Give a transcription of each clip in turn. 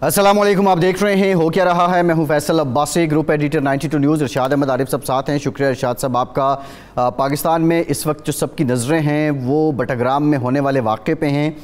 अस्सलाम वालेकुम, आप देख रहे हैं हो क्या रहा है। मैं हूं Faisal Abbasi, group editor 92 news. Irshad Ahmad Arif सब साथ हैं। शुक्रिया इरशाद साहब आपका। पाकिस्तान में इस वक्त जो सबकी नज़रें हैं वो बटाग्राम में होने वाले वाक़े पे हैं।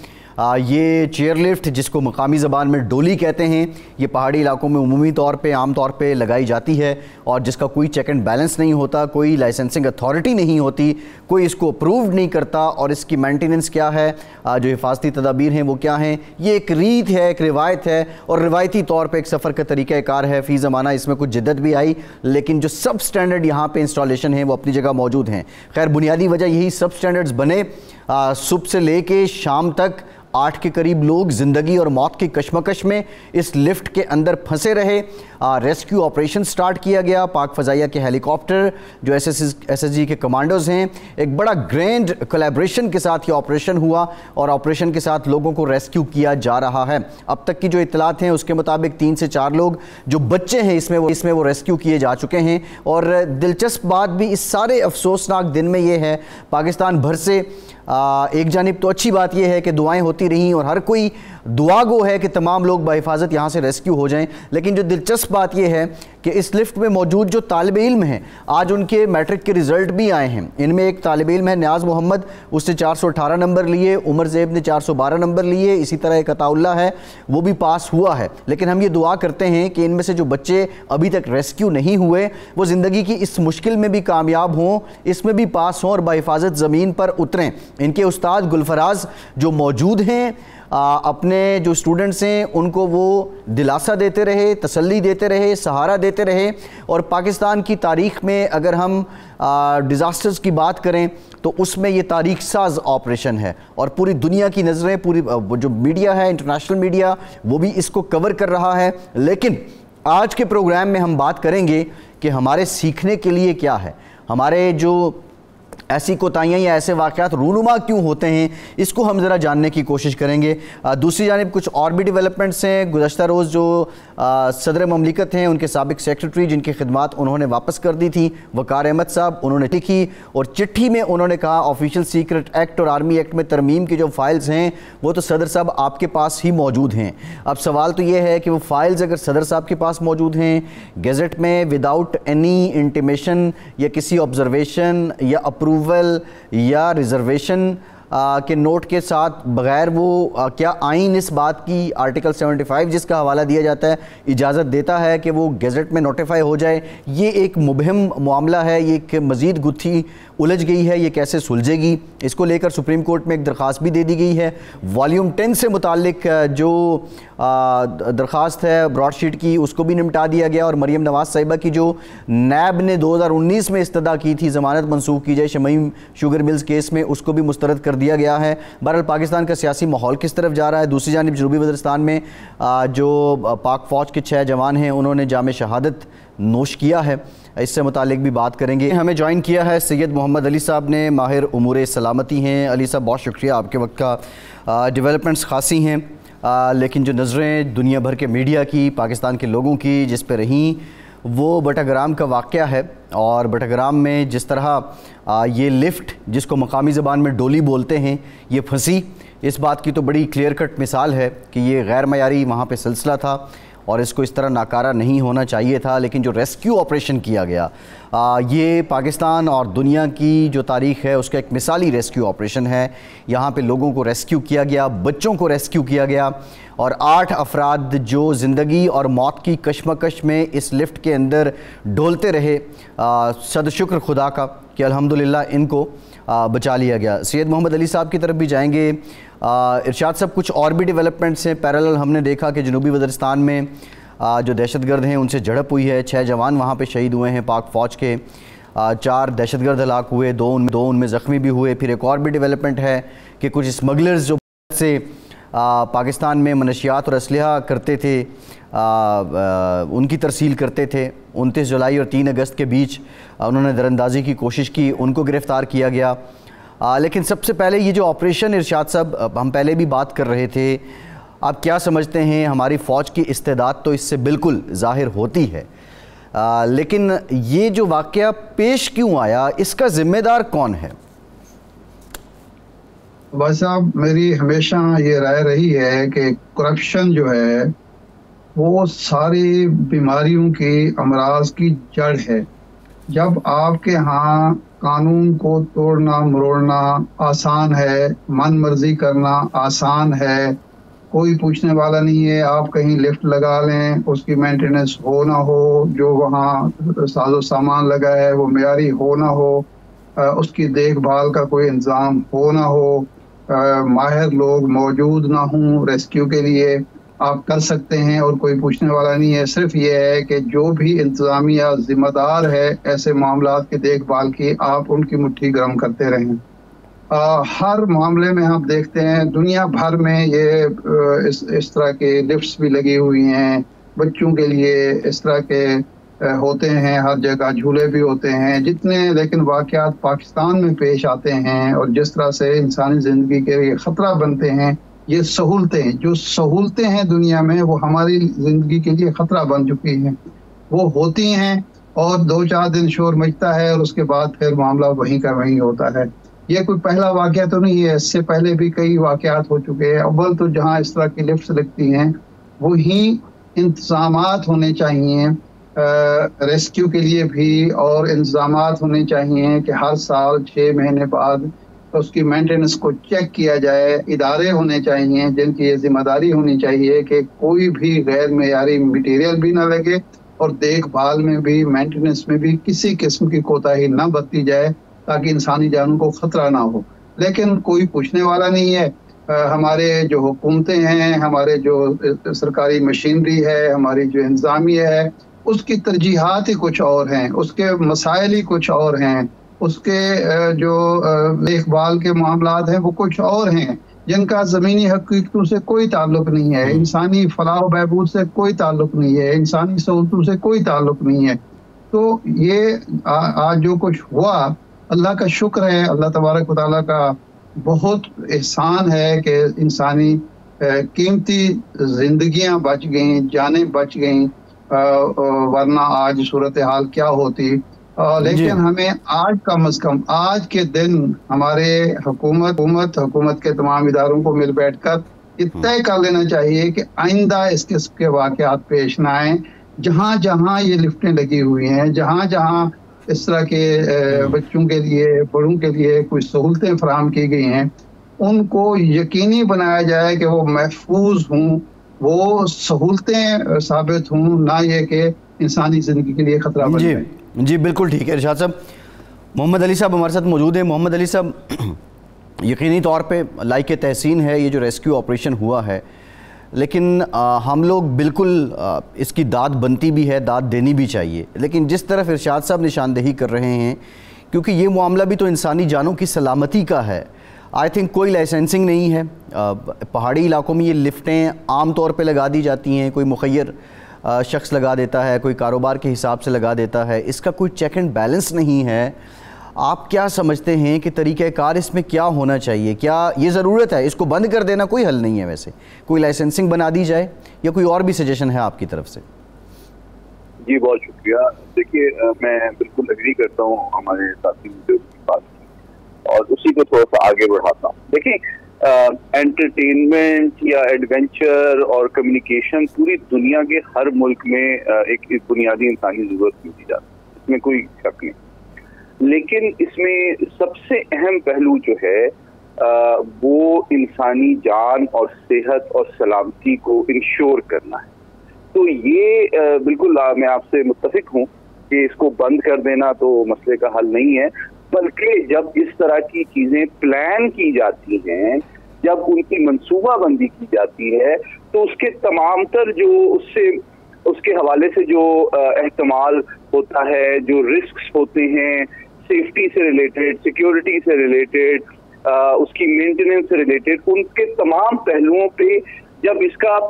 ये चेयरलिफ्ट जिसको मकामी ज़बान में डोली कहते हैं, ये पहाड़ी इलाकों में उमूमी तौर पे आम तौर पे लगाई जाती है और जिसका कोई चेक एंड बैलेंस नहीं होता, कोई लाइसेंसिंग अथॉरिटी नहीं होती, कोई इसको अप्रूव नहीं करता और इसकी मेंटेनेंस क्या है, जो हिफाजती तदाबीर हैं वो क्या हैं। ये एक रीत है, एक रिवायत है और रिवायती तौर पर एक सफ़र का तरीक़ाकार है। फ़ी ज़माना इसमें कुछ जिद्दत भी आई, लेकिन जो सब स्टैंडर्ड यहाँ पर इंस्टॉलेशन है वो अपनी जगह मौजूद हैं। खैर बुनियादी वजह यही सब स्टैंडर्ड्स बने। सुबह से ले कर शाम तक 8 के करीब लोग ज़िंदगी और मौत की कशमकश में इस लिफ्ट के अंदर फंसे रहे। रेस्क्यू ऑपरेशन स्टार्ट किया गया। पाक फ़ज़ाइया के हेलीकॉप्टर जो एसएसजी के कमांडोज़ हैं, एक बड़ा ग्रैंड कोलैबोरेशन के साथ ये ऑपरेशन हुआ और ऑपरेशन के साथ लोगों को रेस्क्यू किया जा रहा है। अब तक की जो इत्तलात हैं उसके मुताबिक 3 से 4 लोग जो बच्चे हैं इसमें वो रेस्क्यू किए जा चुके हैं। और दिलचस्प बात भी इस सारे अफसोसनाक दिन में ये है, पाकिस्तान भर से एक जानिब तो अच्छी बात यह है कि दुआएं होती रहीं और हर कोई दुआ गो है कि तमाम लोग बाहिफाजत यहाँ से रेस्क्यू हो जाएं, लेकिन जो दिलचस्प बात यह है कि इस लिफ्ट में मौजूद जो तालिब इल्म हैं, आज उनके मैट्रिक के रिज़ल्ट भी आए हैं। इनमें एक तालिब इल्म है नियाज़ मोहम्मद, उसने 418 नंबर लिए, उमर ज़ेब ने 412 नंबर लिए, इसी तरह एक अताउल्ला है वो भी पास हुआ है। लेकिन हम ये दुआ करते हैं कि इनमें से जो बच्चे अभी तक रेस्क्यू नहीं हुए वो ज़िंदगी की इस मुश्किल में भी कामयाब हों, इसमें भी पास हों और बाहिफाजत ज़मीन पर उतरें। इनके उस्ताद गुलफराज जो मौजूद हैं, अपने जो स्टूडेंट्स हैं उनको वो दिलासा देते रहे, तसल्ली देते रहे, सहारा देते रहे। और पाकिस्तान की तारीख़ में अगर हम डिज़ास्टर्स की बात करें तो उसमें ये तारीख़ साज ऑपरेशन है और पूरी दुनिया की नज़रें, पूरी जो मीडिया है, इंटरनेशनल मीडिया, वो भी इसको कवर कर रहा है। लेकिन आज के प्रोग्राम में हम बात करेंगे कि हमारे सीखने के लिए क्या है, हमारे जो ऐसी कोताहियाँ या ऐसे वाक़यात रूनुमा क्यों होते हैं, इसको हम ज़रा जानने की कोशिश करेंगे। दूसरी जानिब कुछ और भी डेवलपमेंट्स हैं। गुज़श्ता रोज़ जो सदर ममलिकत हैं, उनके साबिक़ सेक्रेटरी जिनकी खिदमात उन्होंने वापस कर दी थी, वकार अहमद साहब, उन्होंने लिखी और चिट्ठी में उन्होंने कहा ऑफिशियल सीक्रेट एक्ट और आर्मी एक्ट में तरमीम की जो फ़ाइल्स हैं वो तो सदर साहब आपके पास ही मौजूद हैं। अब सवाल तो ये है कि वो फ़ाइल्स अगर सदर साहब के पास मौजूद हैं, गेज़ट में विदाउट एनी इंटीमेशन या किसी ऑब्जर्वेशन या अप्रूवल या रिजर्वेशन के नोट के साथ, बग़ैर वो क्या आइन इस बात की आर्टिकल 75 जिसका हवाला दिया जाता है इजाज़त देता है कि वो गेज़ट में नोटिफाई हो जाए। ये एक मुबहम मामला है, ये एक मज़ीद गुत्थी उलझ गई है, ये कैसे सुलझेगी, इसको लेकर सुप्रीम कोर्ट में एक दरख्वास्त भी दे दी गई है। वॉल्यूम 10 से मुतालिक जो दरख्वास्त है ब्रॉडशीट की, उसको भी निपटा दिया गया और मरीम नवाज़ साहिबा की जो नैब ने 2019 में इस्तदा की थी ज़मानत मनसूख की जाए शमीम शुगर मिल्स केस में, उसको भी मुस्तरद कर दिया गया है। बहरहाल पाकिस्तान का सियासी माहौल किस तरफ जा रहा है। दूसरी जानिब जनूबी वज़ीरिस्तान में जो पाक फ़ौज के 6 जवान हैं उन्होंने जाम शहादत नोश किया है, इससे मुतालिक भी बात करेंगे। हमें ज्वाइन किया है सैयद मोहम्मद अली साहब ने, माहिर उमूर सलामती हैं। अली साहब बहुत शुक्रिया, आपके वक्त का डेवलपमेंट्स खासी हैं, लेकिन जो नज़रें दुनिया भर के मीडिया की, पाकिस्तान के लोगों की जिस पर रहीं वो बटाग्राम का वाक़या है। और बटाग्राम में जिस तरह ये लिफ्ट जिसको मकामी ज़बान में डोली बोलते हैं ये फंसी, इस बात की तो बड़ी क्लियर कट मिसाल है कि ये गैर मयारी वहाँ पे सिलसिला था और इसको इस तरह नाकारा नहीं होना चाहिए था। लेकिन जो रेस्क्यू ऑपरेशन किया गया, ये पाकिस्तान और दुनिया की जो तारीख़ है उसका एक मिसाली रेस्क्यू ऑपरेशन है। यहाँ पे लोगों को रेस्क्यू किया गया, बच्चों को रेस्क्यू किया गया और 8 अफराद जो ज़िंदगी और मौत की कशमकश में इस लिफ्ट के अंदर डोलते रहे, सदशुक्र खुदा का कि अल्हम्दुलिल्लाह इनको बचा लिया गया। सैयद मोहम्मद अली साहब की तरफ भी जाएंगे। इरशाद साहब कुछ और भी डेवलपमेंट्स हैं पैरेलल। हमने देखा कि जनूबी वज़ीरिस्तान में जो दहशतगर्द हैं उनसे झड़प हुई है, 6 जवान वहाँ पे शहीद हुए हैं पाक फ़ौज के, 4 दहशतगर्द हलाक हुए, 2 उनमें ज़ख्मी भी हुए। फिर एक और भी डेवलपमेंट है कि कुछ स्मगलर्स जो से पाकिस्तान में मनशियात और असलहा करते थे, उनकी तरसील करते थे, 29 जुलाई और 3 अगस्त के बीच उन्होंने दरअंदाजी की कोशिश की, उनको गिरफ़्तार किया गया। लेकिन सबसे पहले ये जो ऑपरेशन इरशाद साहब हम पहले भी बात कर रहे थे, आप क्या समझते हैं, हमारी फ़ौज की इस्तेदाद तो इससे बिल्कुल ज़ाहिर होती है, लेकिन ये जो वाक़या पेश क्यों आया, इसका ज़िम्मेदार कौन है? बस साहब, मेरी हमेशा ये राय रही है कि करप्शन जो है वो सारी बीमारियों की, अमराज की जड़ है। जब आपके यहाँ कानून को तोड़ना मरोड़ना आसान है, मन मर्जी करना आसान है, कोई पूछने वाला नहीं है, आप कहीं लिफ्ट लगा लें, उसकी मेंटेनेंस हो ना हो, जो वहाँ साजो सामान लगा है वो मेयारी हो ना हो, उसकी देखभाल का कोई इंतजाम हो ना हो, माहिर लोग मौजूद ना हों रेस्क्यू के लिए, आप कर सकते हैं और कोई पूछने वाला नहीं है। सिर्फ ये है कि जो भी इंतजामिया जिम्मेदार है ऐसे मामलात की देखभाल की, आप उनकी मुट्ठी गर्म करते रहें। हर मामले में आप देखते हैं दुनिया भर में ये इस तरह के लिफ्ट्स भी लगी हुई हैं, बच्चों के लिए इस तरह के होते हैं, हर जगह झूले भी होते हैं जितने, लेकिन वाक़यात पाकिस्तान में पेश आते हैं और जिस तरह से इंसानी ज़िंदगी के लिए ख़तरा बनते हैं, ये सहूलतें, जो सहूलतें हैं दुनिया में, वो हमारी ज़िंदगी के लिए ख़तरा बन चुकी हैं। वो होती हैं और 2-4 दिन शोर मचता है और उसके बाद फिर मामला वहीं का वहीं होता है। ये कोई पहला वाक़या तो नहीं है, इससे पहले भी कई वाक़यात हो चुके हैं। अव्वल तो जहाँ इस तरह की लिफ्ट्स लगती हैं वहीं इंतज़ामात होने चाहिए रेस्क्यू के लिए भी, और इंतज़ामात होने चाहिए कि हर साल 6 महीने बाद उसकी मेंटेनेंस को चेक किया जाए। इदारे होने चाहिए जिनकी ये जिम्मेदारी होनी चाहिए कि कोई भी गैर मेयारी मटीरियल भी ना लगे और देखभाल में भी, मेंटेनेंस में भी किसी किस्म की कोताही ना बरती जाए ताकि इंसानी जानों को खतरा ना हो। लेकिन कोई पूछने वाला नहीं है। हमारे जो हुकूमतें हैं, हमारे जो सरकारी मशीनरी है, हमारी जो इंतजामिया है, उसकी तरजीहात ही कुछ और हैं, उसके मसाइल ही कुछ और हैं, उसके जो देखभाल के मामलात हैं वो कुछ और हैं जिनका ज़मीनी हकीकतों से कोई ताल्लुक नहीं है, इंसानी फलाह व बहबूद से कोई ताल्लुक नहीं है, इंसानी सहूलतों से कोई ताल्लुक नहीं है। तो ये आज जो कुछ हुआ, अल्लाह का शुक्र है, अल्लाह तबारक व तआला का बहुत एहसान है कि इंसानी कीमती जिंदगियां बच गई, जानें बच गई, वरना आज सूरत हाल क्या होती। लेकिन हमें आज कम अज कम आज के दिन हमारे हुकूमत के तमाम इदारों को मिल बैठकर ये तय कर लेना चाहिए कि आइंदा इस किस्म के वाक़यात पेश न आए। जहाँ जहाँ ये लिफ्टें लगी हुई हैं, जहाँ जहाँ इस तरह के बच्चों के लिए, बड़ों के लिए कुछ सहूलतें फराहम की गई हैं, उनको यकीनी बनाया जाए कि वो महफूज हों, वो सहूलतें साबित हों, ना ये कि इंसानी ज़िंदगी के लिए ख़तरा बन जाए। जी बिल्कुल ठीक है इरशाद साहब। मोहम्मद अली साहब हमारे साथ मौजूद हैं। मोहम्मद अली साहब, यकीनी तौर पे लाइक तहसीन है ये जो रेस्क्यू ऑपरेशन हुआ है, लेकिन हम लोग बिल्कुल इसकी दाद बनती भी है, दाद देनी भी चाहिए। लेकिन जिस तरफ इरशाद साहब निशानदेही कर रहे हैं, क्योंकि ये मामला भी तो इंसानी जानों की सलामती का है। आई थिंक कोई लाइसेंसिंग नहीं है। पहाड़ी इलाकों में ये लिफ्टें आम तौर पे लगा दी जाती हैं, कोई मुखय्यर शख्स लगा देता है, कोई कारोबार के हिसाब से लगा देता है, इसका कोई चेक एंड बैलेंस नहीं है। आप क्या समझते हैं कि तरीक़ाकार इसमें क्या होना चाहिए? क्या ये ज़रूरत है, इसको बंद कर देना कोई हल नहीं है? वैसे कोई लाइसेंसिंग बना दी जाए या कोई और भी सजेशन है आपकी तरफ से? जी बहुत शुक्रिया। देखिए, मैं बिल्कुल एग्री करता हूँ हमारे साथी मुझे उसकी बात की और उसी को थोड़ा सा आगे बढ़ाता हूँ। देखिए, एंटरटेनमेंट या एडवेंचर और कम्युनिकेशन पूरी दुनिया के हर मुल्क में एक बुनियादी इंसानी ज़रूरत मिली जाती है, इसमें कोई शक नहीं। लेकिन इसमें सबसे अहम पहलू जो है वो इंसानी जान और सेहत और सलामती को इंश्योर करना है। तो ये बिल्कुल मैं आपसे मुत्तफिक हूँ कि इसको बंद कर देना तो मसले का हल नहीं है, बल्कि जब इस तरह की चीज़ें प्लान की जाती हैं, जब उनकी मंसूबाबंदी की जाती है, तो उसके तमाम तर जो उसके हवाले से जो एहतमाल होता है, जो रिस्क्स होते हैं, सेफ्टी से रिलेटेड, सिक्योरिटी से रिलेटेड, उसकी मेंटेनेंस से रिलेटेड, उनके तमाम पहलुओं पे जब इसका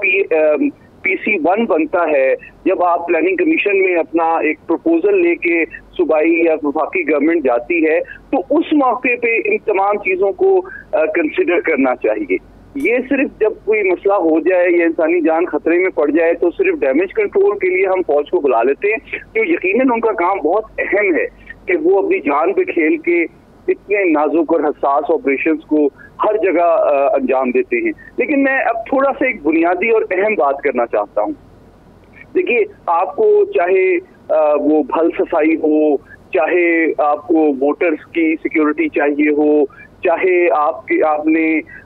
PC1 बनता है, जब आप प्लानिंग कमीशन में अपना एक प्रपोजल लेके सूबाई या वफाकी गवर्नमेंट जाती है, तो उस मौके पे इन तमाम चीज़ों को कंसिडर करना चाहिए। ये सिर्फ जब कोई मसला हो जाए या इंसानी जान खतरे में पड़ जाए तो सिर्फ डैमेज कंट्रोल के लिए हम फौज को बुला लेते हैं, तो यकीनन उनका काम बहुत अहम है कि वो अपनी जान पे खेल के इतने नाजुक और हसास ऑपरेशंस को हर जगह अंजाम देते हैं। लेकिन मैं अब थोड़ा सा एक बुनियादी और अहम बात करना चाहता हूँ देखिए, आपको चाहे वो भल सफाई हो, चाहे आपको वोटर्स की सिक्योरिटी चाहिए हो, चाहे आपने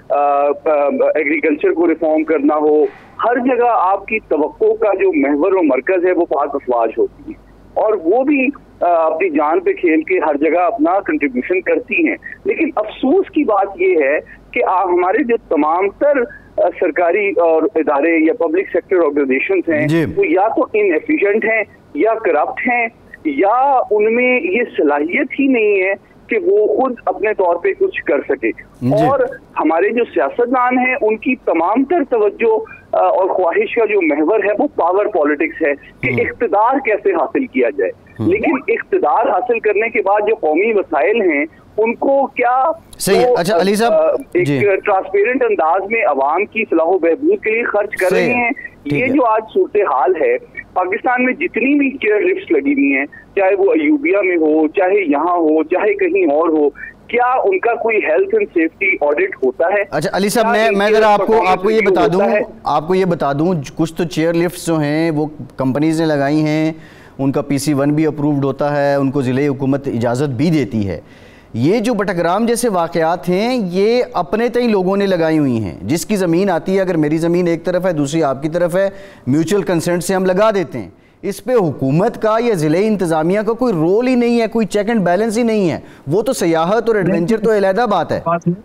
एग्रीकल्चर को रिफॉर्म करना हो, हर जगह आपकी तवक्को का जो महवर और मरकज है वो पाक अफवाज होती है, और वो भी अपनी जान पे खेल के हर जगह अपना कंट्रीब्यूशन करती हैं। लेकिन अफसोस की बात ये है कि हमारे जो तमाम तर सरकारी और इदारे या पब्लिक सेक्टर ऑर्गेनाइजेशंस हैं वो या तो इनएफिशिएंट हैं या करप्ट हैं या उनमें ये सलाहियत ही नहीं है कि वो खुद अपने तौर पे कुछ कर सके। और हमारे जो सियासतदान हैं उनकी तमाम तर तवज्जो और ख्वाहिश का जो महवर है वो पावर पॉलिटिक्स है कि इख्तिदार कैसे हासिल किया जाए। लेकिन इख्तिदार हासिल करने के बाद जो कौमी वसाइल हैं उनको क्या अच्छा अली साहब एक ट्रांसपेरेंट अंदाज में अवाम की सलाह बहबूद के लिए खर्च कर रहे हैं। ये जो आज सूरत हाल है पाकिस्तान में, जितनी भी चेयर लिफ्ट लगी हुई हैं, चाहे वो अयूबिया में हो, चाहे यहाँ हो, चाहे कहीं और हो, क्या उनका कोई हेल्थ एंड सेफ्टी ऑडिट होता है? अच्छा अली साहब, मैं अगर आपको ये बता दूं कुछ तो चेयर लिफ्ट्स जो हैं वो कंपनीज ने लगाई हैं, उनका PC1 भी अप्रूव्ड होता है, उनको ज़िले हुकूमत इजाज़त भी देती है। ये जो बटग्राम जैसे वाक़यात हैं ये अपने तय लोगों ने लगाई हुई हैं, जिसकी ज़मीन आती है, अगर मेरी ज़मीन एक तरफ है दूसरी आपकी तरफ है, म्यूचुअल कंसेंट से हम लगा देते हैं। इस पे हुकूमत का या ज़िले इंतज़ामिया का कोई रोल ही नहीं है, कोई चेक एंड बैलेंस ही नहीं है। वो तो सयाहत और एडवेंचर तो अलहदा बात है।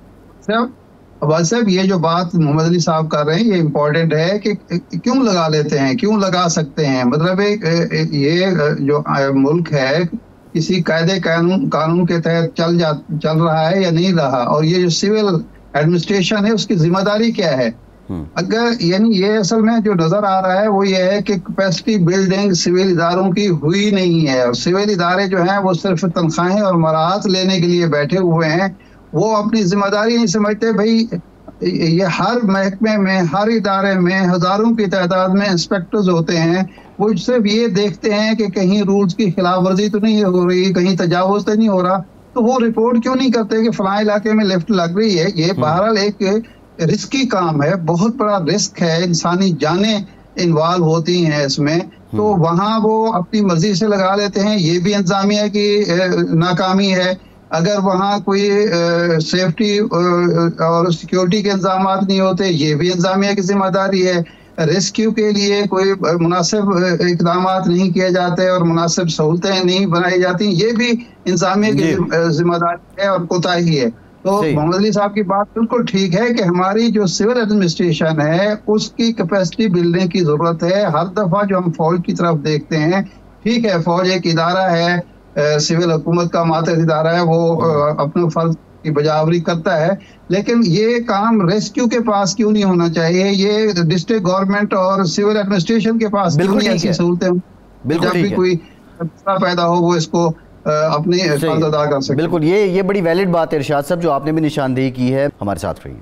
अब्बास साहब, ये जो बात मोहम्मद अली साहब कर रहे हैं ये इम्पोर्टेंट है कि क्यों लगा लेते हैं, क्यों लगा सकते हैं। मतलब ये जो मुल्क है किसी कायदे कानून के तहत चल रहा है या नहीं रहा, और ये जो सिविल एडमिनिस्ट्रेशन है उसकी जिम्मेदारी क्या है। अगर यानी ये असल में जो नजर आ रहा है वो ये है कि कैपेसिटी बिल्डिंग सिविल इदारों की हुई नहीं है, और सिविल इदारे जो हैं वो सिर्फ तनख्वाहें और मराहत लेने के लिए बैठे हुए हैं। वो अपनी जिम्मेदारी नहीं समझते। भाई ये हर महकमे में, हर इदारे में हजारों की तादाद में इंस्पेक्टर्स होते हैं, वो सिर्फ ये देखते हैं कि कहीं रूल्स की खिलाफ वर्जी तो नहीं हो रही, कहीं तजावुज तो नहीं हो रहा, तो वो रिपोर्ट क्यों नहीं करते कि फलां इलाके में लिफ्ट लग रही है। ये बहरहाल एक रिस्की काम है, बहुत बड़ा रिस्क है, इंसानी जानें इन्वॉल्व होती हैं इसमें, तो वहाँ वो अपनी मर्जी से लगा लेते हैं। ये भी इंतजामिया की नाकामी है। अगर वहाँ कोई सेफ्टी और सिक्योरिटी के इंतजाम नहीं होते, ये भी इंतजामिया की जिम्मेदारी है। रेस्क्यू के लिए कोई मुनासिब इकदाम नहीं किए जाते और मुनासिब सहूलतें नहीं बनाई जाती, ये भी इंतजामिया की जिम्मेदारी है और कोताही है। तो मोहम्मद अली साहब की बात बिल्कुल ठीक है कि हमारी जो सिविल एडमिनिस्ट्रेशन है उसकी कैपेसिटी बिल्डिंग की जरूरत है। हर दफा जो हम फौज की तरफ देखते हैं, ठीक है फौज एक इदारा है, सिविल हुकूमत का मातहत इदारा है, वो अपने फर्ज की बजावरी करता है, लेकिन ये काम रेस्क्यू के पास क्यों नहीं होना चाहिए? ये डिस्ट्रिक्ट गवर्नमेंट और सिविल एडमिनिस्ट्रेशन के पास क्यों नहीं ऐसी सहूलतें? जब भी कोई पैदा हो वो इसको अपनी फर्ज अदा कर सके। बिल्कुल, ये बड़ी वैलिड बात है इरशाद साहब जो आपने भी निशानदेही की है। हमारे साथ रहिए।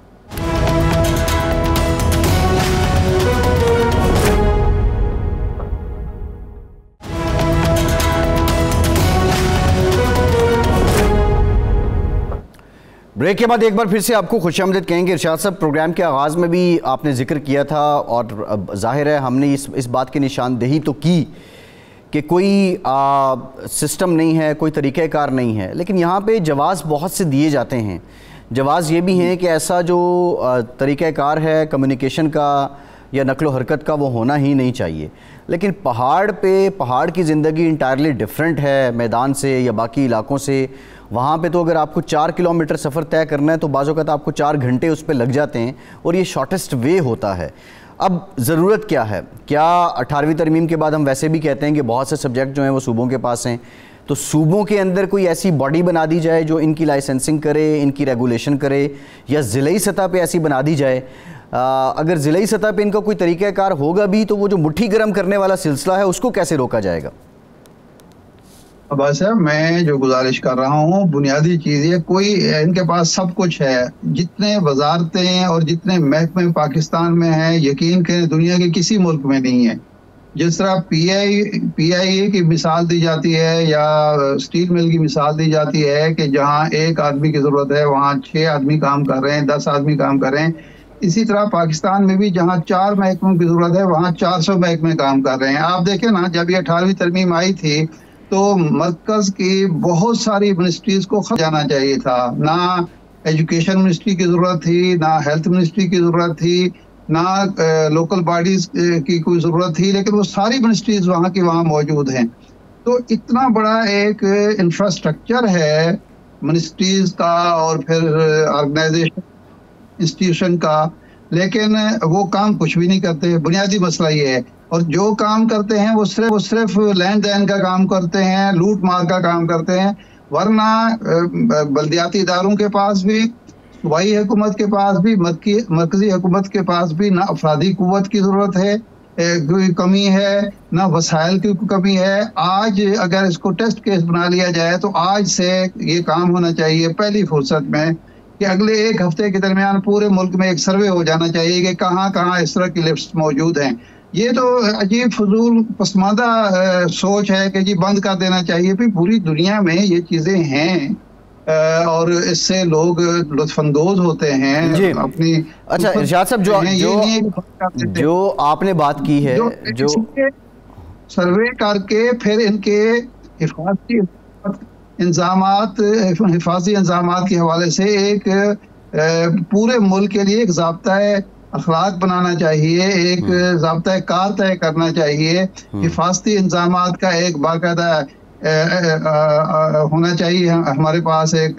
ब्रेक के बाद एक बार फिर से आपको खुशामदीद कहेंगे। इरशाद साहब, प्रोग्राम के आगाज़ में भी आपने जिक्र किया था और जाहिर है हमने इस बात की निशानदेही तो की कि कोई सिस्टम नहीं है, कोई तरीक़ाकार नहीं है, लेकिन यहाँ पे जवाज़ बहुत से दिए जाते हैं। जवाज़ ये भी हैं कि ऐसा जो तरीक़ाकार है कम्युनिकेशन का या नकलो हरकत का वो होना ही नहीं चाहिए। लेकिन पहाड़ की ज़िंदगी इंटायरली डिफरेंट है मैदान से या बाकी इलाकों से। वहाँ पे तो अगर आपको 4 किलोमीटर सफ़र तय करना है तो बाज़ औक़ात आपको 4 घंटे उस पर लग जाते हैं और ये शॉर्टेस्ट वे होता है। अब ज़रूरत क्या है? क्या 18वीं तरमीम के बाद हम वैसे भी कहते हैं कि बहुत से सब्जेक्ट जो हैं वो सूबों के पास हैं, तो सूबों के अंदर कोई ऐसी बॉडी बना दी जाए जो इनकी लाइसेंसिंग करे, इनकी रेगुलेशन करे, या ज़िले सतह पे ऐसी बना दी जाए। अगर ज़िले सतह पे इनका कोई तरीक़ाकार होगा भी तो वो जो मुट्ठी गर्म करने वाला सिलसिला है उसको कैसे रोका जाएगा? अब्बास साहब, मैं जो गुजारिश कर रहा हूँ बुनियादी चीज़ ये, कोई इनके पास सब कुछ है, जितने वजारतें और जितने महकमे पाकिस्तान में हैं यकीन करें दुनिया के किसी मुल्क में नहीं है। जिस तरह PIA की मिसाल दी जाती है या स्टील मिल की मिसाल दी जाती है कि जहाँ एक आदमी की ज़रूरत है वहाँ 6 आदमी काम कर रहे हैं, 10 आदमी काम कर रहे हैं, इसी तरह पाकिस्तान में भी जहाँ 4 महकमों की जरूरत है वहाँ 400 महकमे काम कर रहे हैं। आप देखें ना, जब ये 18वीं तरमीम आई थी तो मरकज की बहुत सारी मिनिस्ट्रीज को जाना चाहिए था। ना एजुकेशन मिनिस्ट्री की जरूरत थी, ना हेल्थ मिनिस्ट्री की जरूरत थी, ना लोकल बॉडीज की कोई जरूरत थी, लेकिन वो सारी मिनिस्ट्रीज वहाँ की वहाँ मौजूद हैं। तो इतना बड़ा एक इंफ्रास्ट्रक्चर है मिनिस्ट्रीज का और फिर ऑर्गेनाइजेशन इंस्टीट्यूशन का, लेकिन वो काम कुछ भी नहीं करते। बुनियादी मसला ये है। और जो काम करते हैं वो सिर्फ लेन देन का काम करते हैं, लूट मार का काम करते हैं। वरना बल्दियाती इदारों के पास भी, सूबाई हुकूमत के पास भी, मरकजी हुकूमत के पास भी ना अफरादी कुव्वत की जरूरत है, कोई कमी है, ना वसाइल की कमी है। आज अगर इसको टेस्ट केस बना लिया जाए तो आज से ये काम होना चाहिए पहली फुर्सत में कि अगले 1 हफ्ते के दरमियान पूरे मुल्क में एक सर्वे हो जाना चाहिए कि कहाँ कहाँ इस तरह की लिफ्ट्स मौजूद हैं। ये तो अजीब फजूल पसमानदा सोच है कि जी बंद कर देना चाहिए। भी पूरी दुनिया में ये चीजें हैं और इससे लोग लुत्फानंदोज होते हैं अपनी। अच्छा इरशाद साहब, जो आपने बात की है, जो सर्वे करके फिर इनके हिफाजती इंजामात के हवाले से एक पूरे मुल्क के लिए एक ज़ाब्ता अखलाक बनाना चाहिए, एक ज़ाब्ता कार तय करना चाहिए। हिफाजती इंजामात का एक बाकायदा होना चाहिए हमारे पास, एक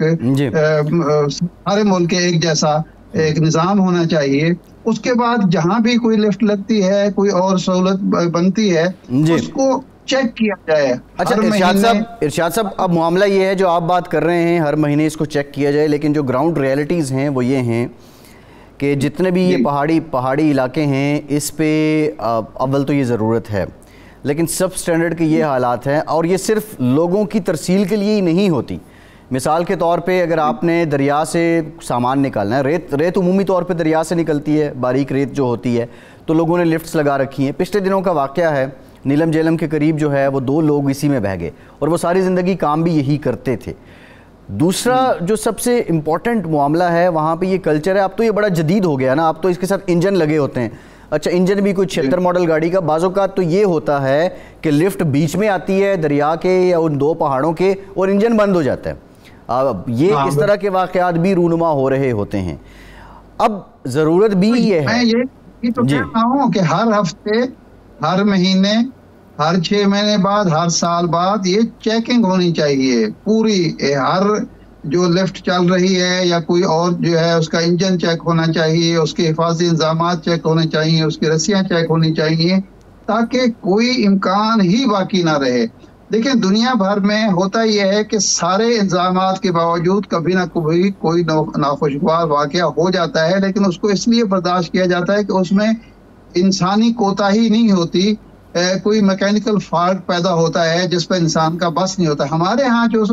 सारे मुल्क के एक जैसा एक निज़ाम होना चाहिए। उसके बाद जहाँ भी कोई लिफ्ट लगती है, कोई और सहूलत बनती है, उसको चेक किया जाए। अच्छा इरशाद साहब, अब मामला ये है जो आप बात कर रहे हैं, हर महीने इसको चेक किया जाए, लेकिन जो ग्राउंड रियलिटीज़ हैं वो ये हैं कि जितने भी ये पहाड़ी इलाके हैं इस पे अव्वल तो ये ज़रूरत है, लेकिन सब स्टैंडर्ड के ये हालात हैं। और ये सिर्फ लोगों की तरसील के लिए ही नहीं होती। मिसाल के तौर पे अगर आपने दरिया से सामान निकालना है, रेत उमूमी तौर पे दरिया से निकलती है, बारीक रेत जो होती है, तो लोगों ने लिफ्ट्स लगा रखी हैं। पिछले दिनों का वाक़या है, नीलम जेलम के करीब जो है वो 2 लोग इसी में बह गए और वो सारी ज़िंदगी काम भी यही करते थे। दूसरा जो सबसे इम्पॉर्टेंट मामला है वहाँ पे ये कल्चर है। अब तो ये बड़ा जदीद हो गया ना, अब तो इसके साथ इंजन लगे होते हैं। अच्छा, इंजन भी कोई 76 मॉडल गाड़ी का, बाज़ोकात तो ये होता है कि लिफ्ट बीच में आती है दरिया के या उन 2 पहाड़ों के और इंजन बंद हो जाता है। अब ये इस तरह के वाक़यात भी रूनुमा हो रहे होते हैं। अब ज़रूरत भी ये है, मैं ये तो कह रहा हूँ कि हर हफ्ते, हर महीने, हर 6 महीने बाद, हर साल बाद ये चेकिंग होनी चाहिए पूरी। हर जो लिफ्ट चल रही है या कोई और जो है उसका इंजन चेक होना चाहिए, उसके हिफाजती इंतजामात चेक होने चाहिए, उसकी रस्सियाँ चेक होनी चाहिए, ताकि कोई इम्कान ही बाकी ना रहे। देखिए दुनिया भर में होता यह है कि सारे इंतजामात के बावजूद कभी ना कभी कोई नाखुशगवार वाक़या हो जाता है, लेकिन उसको इसलिए बर्दाश्त किया जाता है कि उसमें इंसानी कोताही नहीं होती, कोई मैकेनिकल फॉल्ट पैदा होता है जिस पर इंसान का बस नहीं होता। हमारे यहाँ जो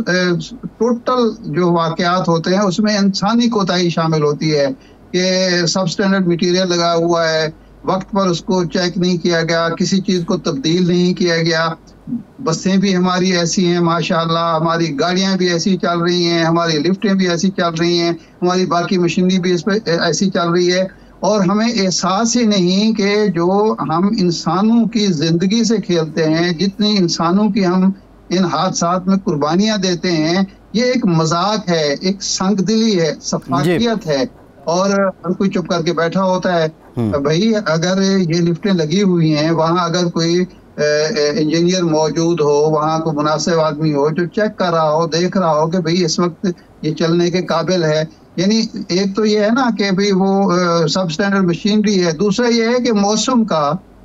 टोटल जो वाक़यात होते हैं उसमें इंसानी कोताही शामिल होती है कि सब स्टैंडर्ड मटेरियल लगा हुआ है, वक्त पर उसको चेक नहीं किया गया, किसी चीज़ को तब्दील नहीं किया गया। बसें भी हमारी ऐसी हैं माशाल्लाह, हमारी गाड़ियाँ भी ऐसी चल रही हैं, हमारी लिफ्टें भी ऐसी चल रही हैं, हमारी बाकी मशीनरी भी इस पर ऐसी चल रही है, और हमें एहसास ही नहीं कि जो हम इंसानों की ज़िंदगी से खेलते हैं, जितनी इंसानों की हम इन हादसात में कुर्बानियाँ देते हैं, ये एक मजाक है, एक संगदिली है, सफाकियत है। और हर कोई चुप करके बैठा होता है। भाई अगर ये लिफ्टें लगी हुई हैं, वहाँ अगर कोई इंजीनियर मौजूद हो, वहाँ को मुनासिब आदमी हो जो चेक कर रहा हो, देख रहा हो कि भाई इस वक्त ये चलने के काबिल है। यानी एक तो ये है ना कि भाई वो सब स्टैंडर्ड मशीनरी है, दूसरा ये है कि मौसम का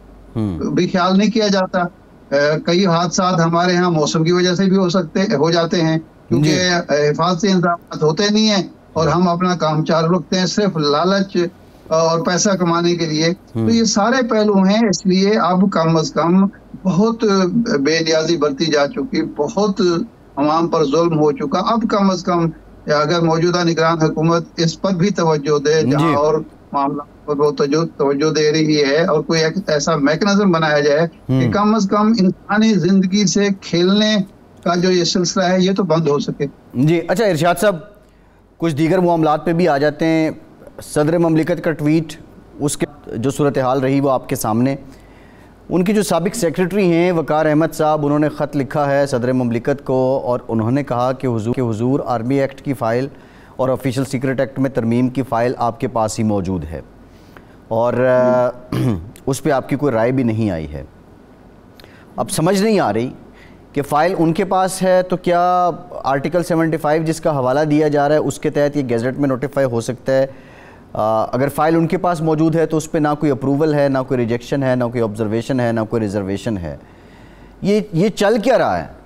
भी ख्याल नहीं किया जाता। कई हादसात हमारे यहाँ मौसम की वजह से भी हो जाते हैं, क्योंकि हिफाजती इंतजाम होते नहीं है और हम अपना काम चालू रखते हैं सिर्फ लालच और पैसा कमाने के लिए। तो ये सारे पहलू हैं, इसलिए अब कम अज कम बहुत बेनियाजी बरती जा चुकी, बहुत अवाम पर जुल्म हो चुका। अब कम अज कम अगर मौजूदा निगरान हुकूमत इस पर भी तवज्जो दे, जहाँ और मामला पर बहुत तवज्जो दे रही है, और कोई ऐसा मैकेनिज्म बनाया जाए कि कम अज कम इंसानी जिंदगी से खेलने का जो ये सिलसिला है ये तो बंद हो सके। जी अच्छा इरशाद साहब, कुछ दीगर मामलात पे भी आ जाते हैं। सदर ममलिकत का ट्वीट, उसके जो सूरत हाल रही वो आपके सामने। उनकी जो साबिक सेक्रेटरी हैं वकार अहमद साहब, उन्होंने ख़त लिखा है सदर ममलिकत को और उन्होंने कहा कि हुजूर आर्मी एक्ट की फ़ाइल और ऑफिशियल सीक्रेट एक्ट में तरमीम की फ़ाइल आपके पास ही मौजूद है और उस पर आपकी कोई राय भी नहीं आई है। अब समझ नहीं आ रही कि फ़ाइल उनके पास है तो क्या आर्टिकल 75 जिसका हवाला दिया जा रहा है उसके तहत ये गैजेट में नोटिफाई हो सकता है। अगर फ़ाइल उनके पास मौजूद है तो उस पर ना कोई अप्रूवल है, ना कोई रिजेक्शन है, ना कोई ऑब्जर्वेशन है, ना कोई रिजर्वेशन है। ये चल क्या रहा है?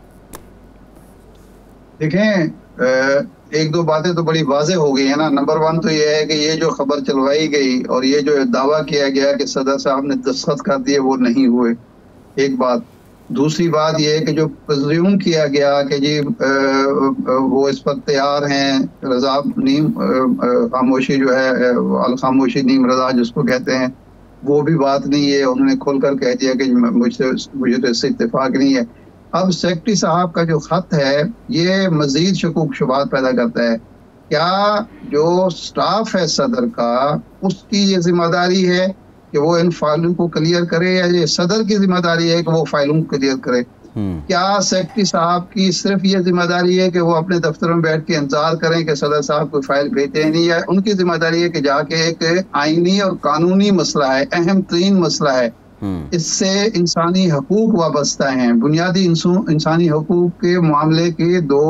देखें, एक दो बातें तो बड़ी वाज़ेह हो गई है ना। नंबर 1 तो ये है कि ये जो खबर चलवाई गई और ये जो दावा किया गया कि सदर साहब ने दस्तखत कर दिए वो नहीं हुए, एक बात। दूसरी बात ये है कि जो प्रिज्यूम किया गया कि जी वो इस पर तैयार हैं, रजा नीम खामोशी जो है अल खामोशी नीम रजा जिसको कहते हैं, वो भी बात नहीं है। उन्होंने खुलकर कह दिया कि मुझे तो इससे इत्तेफाक नहीं है। अब सेक्रेटरी साहब का जो खत है ये मजीद शकूक शुबात पैदा करता है। क्या जो स्टाफ है सदर का उसकी ये जिम्मेदारी है कि वो इन फाइलों को क्लियर करे या ये सदर की जिम्मेदारी है कि वो फाइलों को क्लियर करे? क्या सेक्रेटरी साहब की सिर्फ ये जिम्मेदारी है कि वो अपने दफ्तर में बैठ के इंतजार करें कि सदर साहब कोई फाइल भेजते हैं नहीं, या उनकी जिम्मेदारी है कि जाके एक आईनी और कानूनी मसला है, अहम तरीन मसला है, इससे इंसानी हकूक वाबस्ता हैं, बुनियादी इंसानी हकूक के मामले के 2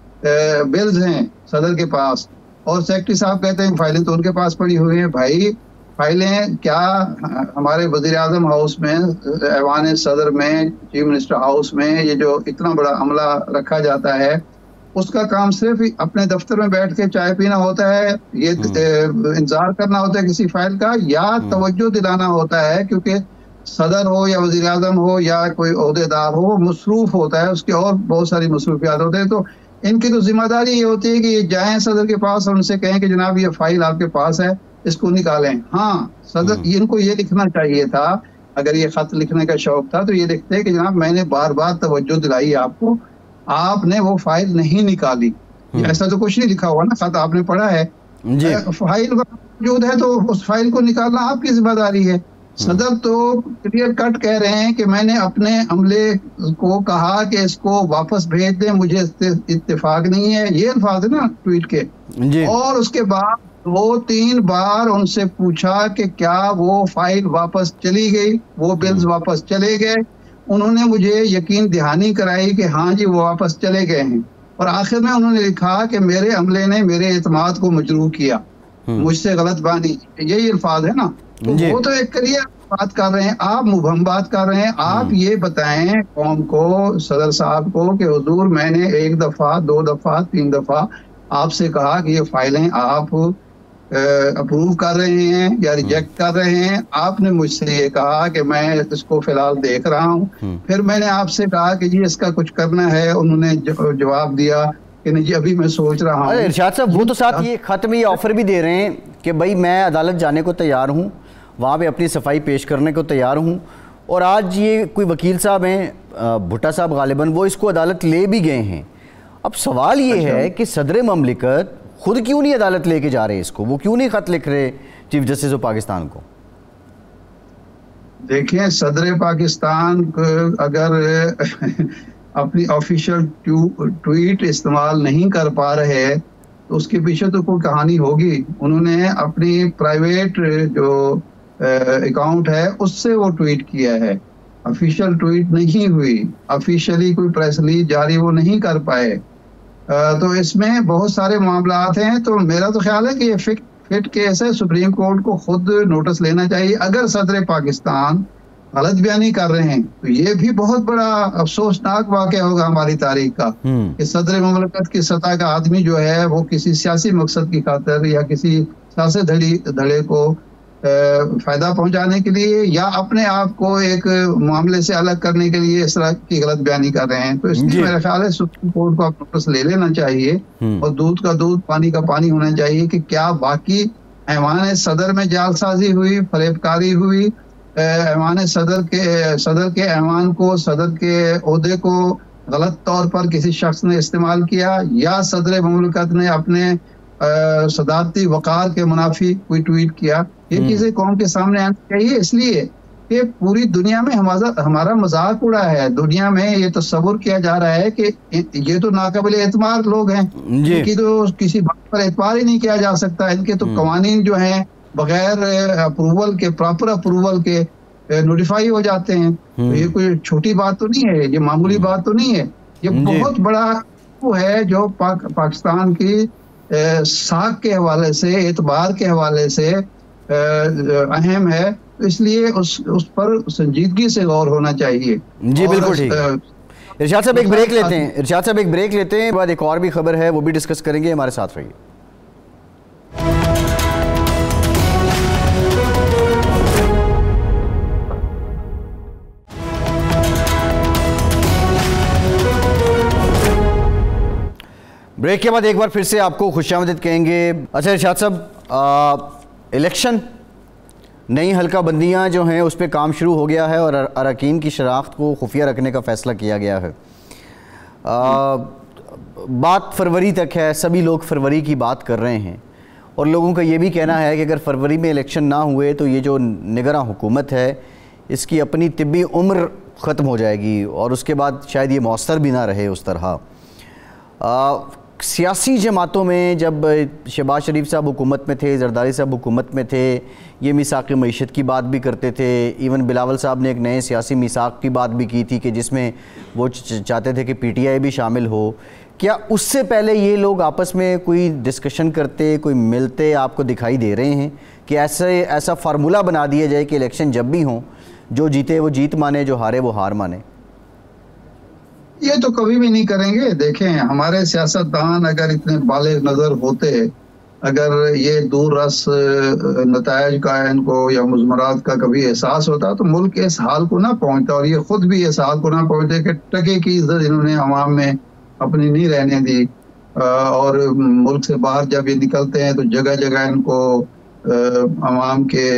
बिल्स हैं सदर के पास, और सेक्रेटरी साहब कहते हैं फाइलें तो उनके पास पड़ी हुई हैं। भाई फाइलें क्या हमारे वज़ीर आज़म हाउस में, ऐवान सदर में, चीफ मिनिस्टर हाउस में ये जो इतना बड़ा अमला रखा जाता है उसका काम सिर्फ अपने दफ्तर में बैठ के चाय पीना होता है, ये इंतजार करना होता है किसी फाइल का, या तवज्जो दिलाना होता है क्योंकि सदर हो या वज़ीर आज़म हो या कोई ओहदेदार हो वो मसरूफ होता है, उसके और बहुत सारी मसरूफियात होते हैं। तो इनकी तो जिम्मेदारी ये होती है कि ये जाएं सदर के पास और उनसे कहें कि जनाब ये फाइल आपके पास है, इसको निकालें। हाँ, सदर इनको ये लिखना चाहिए था, अगर ये खत लिखने का शौक था तो ये लिखते हैं कि जनाब मैंने बार बार तवज्जो दिलाई आपको, आपने वो फाइल नहीं निकाली। ऐसा तो कुछ नहीं लिखा हुआ ना, खत आपने पढ़ा है, फाइल मौजूद है तो उस फाइल को निकालना आपकी जिम्मेदारी है। सदर तो क्लियर कट कह रहे हैं कि मैंने अपने अमले को कहा कि इसको वापस भेज दें, मुझे इत्तेफाक नहीं है, ये अल्फाज है ना ट्वीट के। और उसके बाद 2-3 बार उनसे पूछा कि क्या वो फाइल वापस चली गई, वो बिल्स वापस चले गए। उन्होंने मुझे यकीन दहानी कराई कि हाँ जी वो वापस चले गए हैं, और आखिर में उन्होंने लिखा कि मेरे अमले ने मेरे एतमाद को मजरूह किया, मुझसे गलत बानी, यही अल्फाज है ना। तो वो तो एक क्लियर बात कर रहे हैं, आप मुबहम बात कर रहे हैं। आप ये बताएं कौम को, सदर साहब को कि हुजूर मैंने 1 दफा 2 दफा 3 दफा आपसे कहा कि ये फाइलें आप अप्रूव कर रहे हैं या रिजेक्ट कर रहे हैं, आपने मुझसे ये कहा कि मैं इसको फिलहाल देख रहा हूँ। फिर मैंने आपसे कहा कि जी इसका कुछ करना है, उन्होंने जवाब दिया कि नहीं जी अभी मैं सोच रहा हूँ। इरशाद साहब वो तो साथ ये खत में ये ऑफर भी दे रहे हैं कि भाई मैं अदालत जाने को तैयार हूँ, वहाँ पे अपनी सफाई पेश करने को तैयार हूँ, और आज ये कोई वकील साहब हैं भुट्टा साहब गालिबन, वो इसको अदालत ले भी गए हैं। अब सवाल ये है कि सदर ममलिकत खुद क्यों नहीं अदालत लेके जा रहे इसको, वो क्यों नहीं खत लिख रहे चीफ जस्टिस ऑफ पाकिस्तान को? देखिए सदर पाकिस्तान अगर अपनी ऑफिशियल ट्वीट इस्तेमाल नहीं कर पा रहे तो उसके पीछे तो कोई कहानी होगी। उन्होंने अपनी प्राइवेट जो अकाउंट है उससे वो ट्वीट किया है, ऑफिशियल ट्वीट नहीं हुई, ऑफिशियली कोई प्रेस रिलीज जारी वो नहीं कर पाए। तो इसमें बहुत सारे मामलात हैं। तो मेरा तो ख्याल है कि ये फिट केस है, सुप्रीम कोर्ट को खुद नोटिस लेना चाहिए। अगर सदर पाकिस्तान गलत बयानी कर रहे हैं तो ये भी बहुत बड़ा अफसोसनाक वाक़या होगा हमारी तारीख का कि सदर ममलकत की सतह का आदमी जो है वो किसी सियासी मकसद की खातिर या किसी सियासी धड़े को फायदा पहुंचाने के लिए या अपने आप को एक मामले से अलग करने के लिए इस तरह की गलत बयानी कर रहे हैं। तो इसलिए मेरा ख्याल है सुप्रीम कोर्ट को आप नोटिस ले लेना चाहिए और दूध का दूध पानी का पानी होना चाहिए कि क्या बाकी ऐवान सदर में जालसाजी हुई, फरेबकारी हुई, ऐवान सदर के ऐवान को, सदर के ओहदे को गलत तौर पर किसी शख्स ने इस्तेमाल किया, या सदर ममलकत ने अपने सदारती वकार के मुनाफी कोई ट्वीट किया, ये चीजें कौम के सामने आनी चाहिए, इसलिए कि पूरी दुनिया में हमारा मजाक उड़ा है। दुनिया में ये तस्वुर किया जा रहा है कि ये तो नाकाबिल एतमाद लोग हैं, इनकी तो किसी बात पर एतबार ही नहीं किया जा सकता, इनके तो कवानीन जो हैं बगैर अप्रूवल के, प्रॉपर अप्रूवल के नोटिफाई हो जाते हैं। तो ये कोई छोटी बात तो नहीं है, ये मामूली बात तो नहीं है, ये बहुत बड़ा वो है जो पाकिस्तान की साख के हवाले से, एतबार के हवाले से अहम है। तो इसलिए उस पर संजीदगी से गौर होना चाहिए। जी बिल्कुल ठीक। इरशाद साहब एक ब्रेक लेते हैं, इरशाद साहब एक ब्रेक लेते हैं, बाद एक और भी खबर है वो भी डिस्कस करेंगे, हमारे साथ रहिए। ब्रेक के बाद एक बार फिर से आपको खुशामदीद कहेंगे। अच्छा इरशाद साहब, इलेक्शन नई हल्का बंदियाँ जो हैं उस पर काम शुरू हो गया है और अरकान की शनाख्त को खुफिया रखने का फ़ैसला किया गया है। बात फरवरी तक है, सभी लोग फरवरी की बात कर रहे हैं और लोगों का ये भी कहना है कि अगर फरवरी में इलेक्शन ना हुए तो ये जो निगरां हुकूमत है इसकी अपनी तिब्बी उम्र ख़त्म हो जाएगी और उसके बाद शायद ये मौसर भी ना रहे उस तरह। सियासी जमातों में जब शहबाज शरीफ साहब हुकूमत में थे, जरदारी साहब हुकूमत में थे, ये मिसाक़ मईशत की बात भी करते थे। इवन बिलावल साहब ने एक नए सियासी मिसाक़ की बात भी की थी कि जिसमें वो चाहते थे कि PTI भी शामिल हो। क्या उससे पहले ये लोग आपस में कोई डिस्कशन करते, कोई मिलते आपको दिखाई दे रहे हैं कि ऐसा फार्मूला बना दिया जाए कि इलेक्शन जब भी हों, जो जीते वो जीत माने, जो हारे वो हार माने? ये तो कभी भी नहीं करेंगे। देखें, हमारे सियासतदान अगर इतने बालिग नजर होते, अगर ये दूर रस नतायज का इनको या मुज़मरात का कभी एहसास होता तो मुल्क इस हाल को ना पहुंचता और ये खुद भी इस हाल को ना पहुंचते कि टके की इज्जत इन्होंने अवाम में अपनी नहीं रहने दी। और मुल्क से बाहर जब ये निकलते हैं तो जगह जगह इनको अवाम के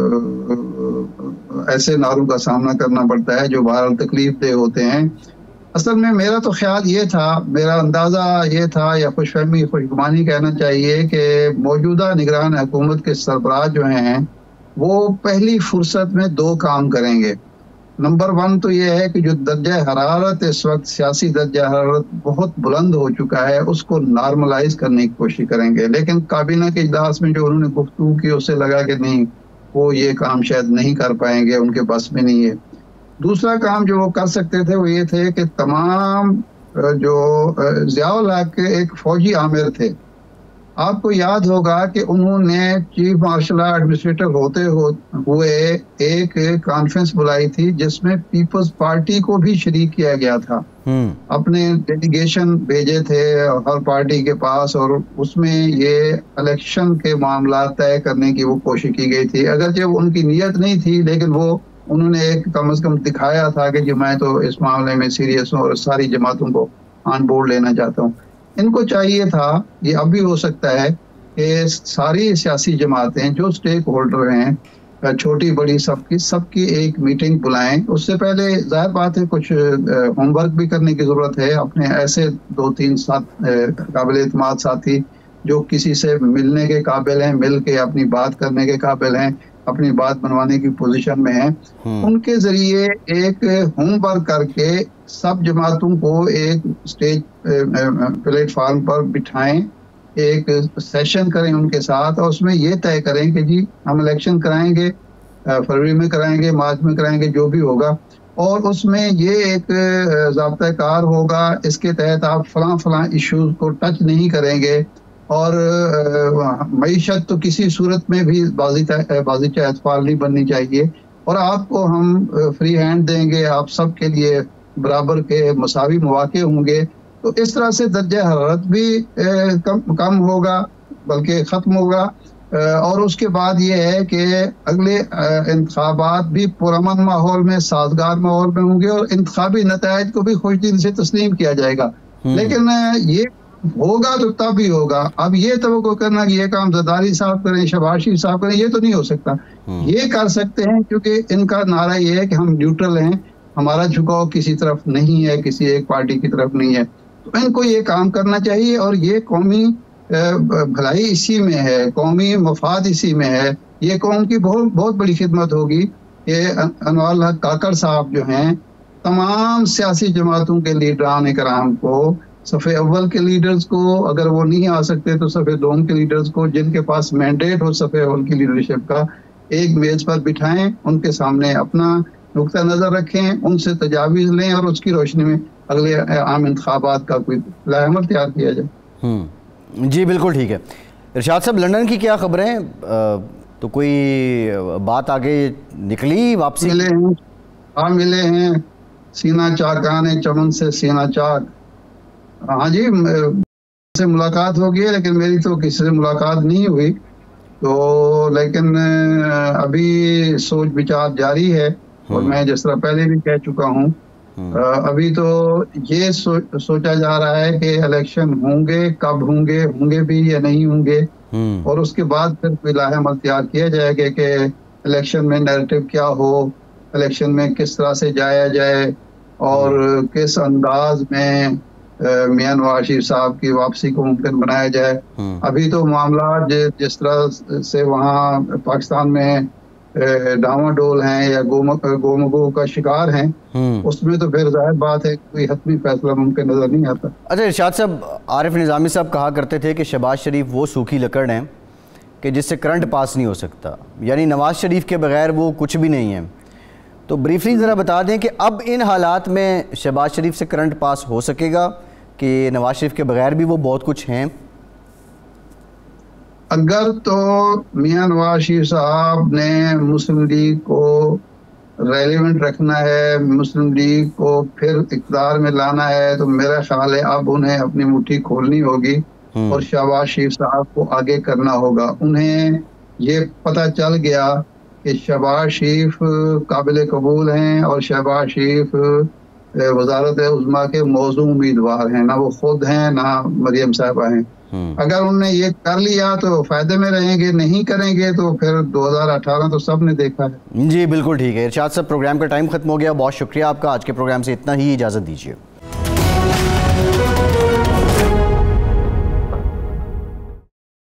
ऐसे नारों का सामना करना पड़ता है जो बहरहाल तकलीफ दे होते हैं। असल में मेरा तो ख्याल ये था, मेरा अंदाज़ा ये था या खुशफहमी खुशगुमानी कहना चाहिए कि मौजूदा निगरान हुकूमत के सरबराह जो हैं वो पहली फुर्सत में दो काम करेंगे। नंबर 1 तो ये है कि जो दर्जा हरारत इस वक्त सियासी दर्जा हरारत बहुत बुलंद हो चुका है उसको नॉर्मलाइज करने की कोशिश करेंगे। लेकिन काबीना के इजलास में जो उन्होंने गुफ्तगू की उससे लगा कि नहीं, वो ये काम शायद नहीं कर पाएंगे, उनके बस में नहीं है। दूसरा काम जो वो कर सकते थे वो ये थे कि तमाम जो ज़ियाउल हक के एक फौजी आमिर थे, आपको याद होगा कि उन्होंने चीफ मार्शल एडमिनिस्ट्रेटर होते हुए एक कॉन्फ्रेंस बुलाई थी जिसमें पीपल्स पार्टी को भी शरीक किया गया था। अपने डेलीगेशन भेजे थे हर पार्टी के पास और उसमें ये इलेक्शन के मामला तय करने की वो कोशिश की गई थी। अगरचे उनकी नीयत नहीं थी लेकिन वो उन्होंने एक कम से कम दिखाया था कि जो मैं तो इस मामले में सीरियस हूँ और सारी जमातों को ऑन बोर्ड लेना चाहता हूँ। इनको चाहिए था, ये अब भी हो सकता है कि सारी सियासी जमातें जो स्टेक होल्डर हैं, छोटी बड़ी सबकी एक मीटिंग बुलाएं। उससे पहले जाहिर बात है कुछ होमवर्क भी करने की जरूरत है। अपने ऐसे 2-3 काबिल एतमाद साथी जो किसी से मिलने के काबिल हैं, मिल के अपनी बात करने के काबिल हैं, अपनी बात बनवाने की पोजीशन में हैं, उनके जरिए एक होमवर्क करके सब जमातों को एक स्टेज प्लेटफॉर्म पर बिठाएं, एक सेशन करें उनके साथ और उसमें ये तय करें कि जी हम इलेक्शन कराएंगे, फरवरी में कराएंगे, मार्च में कराएंगे, जो भी होगा। और उसमें ये एक ज़ाब्ता कार होगा, इसके तहत आप फलां इश्यूज को टच नहीं करेंगे और मईशत तो किसी सूरत में भी बाज़ीचा एतफाल नहीं बननी चाहिए और आपको हम फ्री हैंड देंगे, आप सब के लिए बराबर के मसावी मौके होंगे। तो इस तरह से दर्जा हरारत भी कम होगा बल्कि ख़त्म होगा। और उसके बाद ये है कि अगले इंतखाबात भी पुरअमन माहौल में, साजगार माहौल में होंगे और इंतखाबी नतायज को भी खुशदिली से तस्लीम किया जाएगा। लेकिन ये होगा तो तब ही होगा। अब ये तवक्को करना कि ये काम जरदारी साहब करें, शहबाज शरीफ साहब करें, ये तो नहीं हो सकता। ये कर सकते हैं क्योंकि इनका नारा ये है कि हम न्यूट्रल हैं, हमारा झुकाव किसी तरफ नहीं है, किसी एक पार्टी की तरफ नहीं है। तो इनको ये काम करना चाहिए और ये कौमी भलाई इसी में है, कौमी मफाद इसी में है। ये कौम की बहुत बहुत बड़ी खिदमत होगी कि अनवार हक काकड़ साहब जो हैं तमाम सियासी जमातों के लीडरान कराम को, सफ़े अव्वल के लीडर्स को, अगर वो नहीं आ सकते तो सफ़े दोम के लीडर्स को, जिनके पास मैंडेट हो सफ़े अव्वल की लीडरशिप का, एक मेज पर बिठाएं, उनके सामने अपना नुक्ता नज़र रखें, उनसे तजावीज़ लें और उसकी रोशनी में अगले आम इंतखाबात का कोई लाहमल तैयार किया जाए। जी बिल्कुल ठीक है। इरशाद साहब, लंदन की क्या खबरें हैं? तो कोई बात आगे निकली वापसी? मिले हैं, हाँ मिले हैं, सीना चाक आने चमन से सीना चाक। हाँ जी, से मुलाकात हो गई, लेकिन मेरी तो किसी से मुलाकात नहीं हुई। तो लेकिन अभी सोच विचार जारी है और मैं जिस तरह पहले भी कह चुका हूँ, अभी तो ये सोचा जा रहा है कि इलेक्शन होंगे, कब होंगे, होंगे भी या नहीं होंगे, और उसके बाद फिर कोई लाहेमल तैयार किया जाएगा कि इलेक्शन में नैरेटिव क्या हो, इलेक्शन में किस तरह से जाया जाए और किस अंदाज में मियां नवाज शरीफ साहब की वापसी को मुमकिन बनाया जाए। अभी तो मामला जिस तरह से वहाँ पाकिस्तान में डावाडोल हैं या गोमगो का शिकार हैं, उसमें तो फिर जाहिर बात है कोई हतमी फैसला मुमकिन नजर नहीं आता। अच्छा इरशाद साहब, आरिफ निज़ामी साहब कहा करते थे कि शहबाज शरीफ वो सूखी लकड़ हैं कि जिससे करंट पास नहीं हो सकता, यानी नवाज शरीफ के बगैर वो कुछ भी नहीं है। तो ब्रीफली ज़रा बता दें कि अब इन हालात में शहबाज शरीफ से करंट पास हो सकेगा कि नवाज शरीफ के बगैर भी वो बहुत कुछ हैं? अगर तो मियां नवाज शरीफ साहब ने मुस्लिम लीग को रेलिवेंट रखना है, मुस्लिम लीग को फिर इक़्तिदार में लाना है, तो मेरा ख्याल है अब उन्हें अपनी मुट्ठी खोलनी होगी और शहबाज शरीफ साहब को आगे करना होगा। उन्हें ये पता चल गया कि शहबाज शरीफ काबिल कबूल हैं और शहबाज शरीफ वजारत उज़्मा के मौजू उम्मीदवार हैं, ना वो खुद हैं ना मरियम साहिबा हैं। अगर उन्होंने ये कर लिया तो फायदे में रहेंगे, नहीं करेंगे तो फिर 2018 तो सब ने देखा है। जी बिल्कुल ठीक है। इरशाद साहब, प्रोग्राम का टाइम खत्म हो गया, बहुत शुक्रिया आपका। आज के प्रोग्राम से इतना ही, इजाज़त दीजिए।